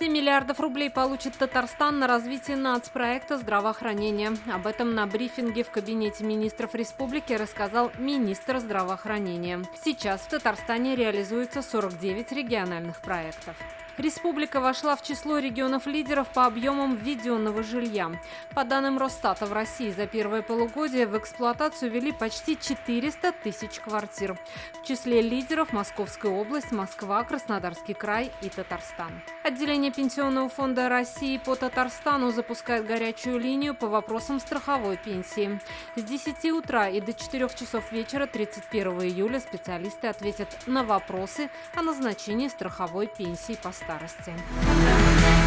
200 миллиардов рублей получит Татарстан на развитие нацпроекта здравоохранения. Об этом на брифинге в кабинете министров республики рассказал министр здравоохранения. Сейчас в Татарстане реализуется 49 региональных проектов. Республика вошла в число регионов-лидеров по объемам введенного жилья. По данным Росстата, в России за первое полугодие в эксплуатацию ввели почти 400 тысяч квартир. В числе лидеров Московская область, Москва, Краснодарский край и Татарстан. Отделение Пенсионного фонда России по Татарстану запускает горячую линию по вопросам страховой пенсии. С 10 утра и до 4 часов вечера 31 июля специалисты ответят на вопросы о назначении страховой пенсии по старости.